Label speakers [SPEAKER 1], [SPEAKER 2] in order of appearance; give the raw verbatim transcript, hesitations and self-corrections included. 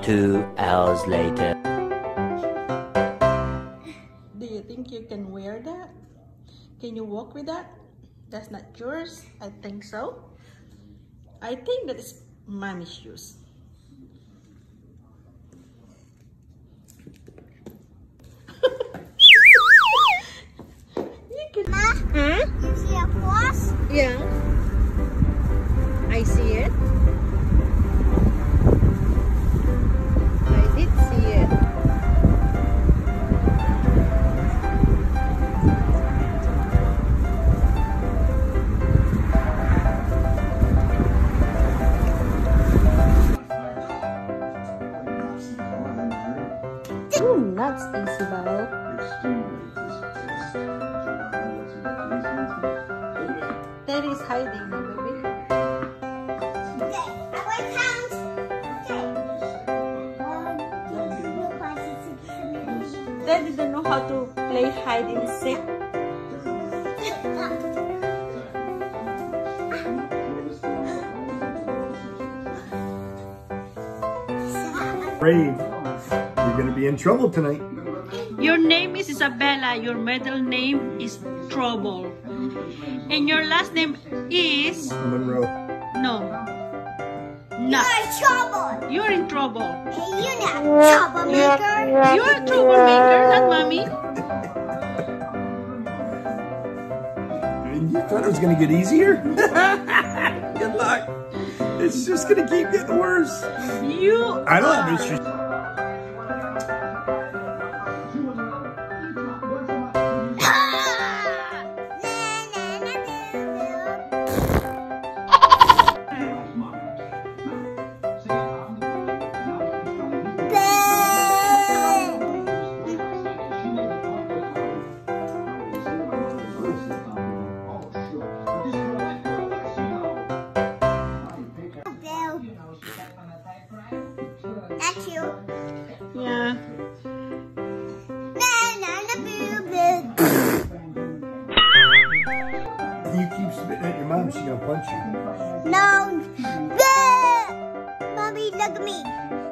[SPEAKER 1] Two hours later.
[SPEAKER 2] Do you think you can wear that? Can you walk with that? That's not yours? I think so. I think that is mommy's shoes. You can... Huh?
[SPEAKER 3] You see a horse?
[SPEAKER 2] Yeah. I see it. I did see it. Ooh, nuts, Isabel. That is hiding now, baby.
[SPEAKER 3] Okay, I will count. Okay. One, two, five, six, seven, eight.
[SPEAKER 2] Daddy don't know how to play hide and seek.
[SPEAKER 4] Brave. You're gonna be in trouble tonight.
[SPEAKER 2] Your name is Isabella. Your middle name is Trouble. And your last name is...
[SPEAKER 4] Monroe.
[SPEAKER 2] No.
[SPEAKER 3] You're in trouble.
[SPEAKER 2] You're in trouble.
[SPEAKER 3] Hey, you're not a troublemaker.
[SPEAKER 2] You're a troublemaker, not mommy.
[SPEAKER 4] And you thought it was gonna get easier? Good luck. It's just gonna keep getting worse.
[SPEAKER 2] You
[SPEAKER 4] I don't
[SPEAKER 2] are.
[SPEAKER 4] have issues.
[SPEAKER 3] That's you.
[SPEAKER 2] Yeah.
[SPEAKER 4] You keep spitting at your mom, she's gonna punch you.
[SPEAKER 3] No. Mommy, look at me.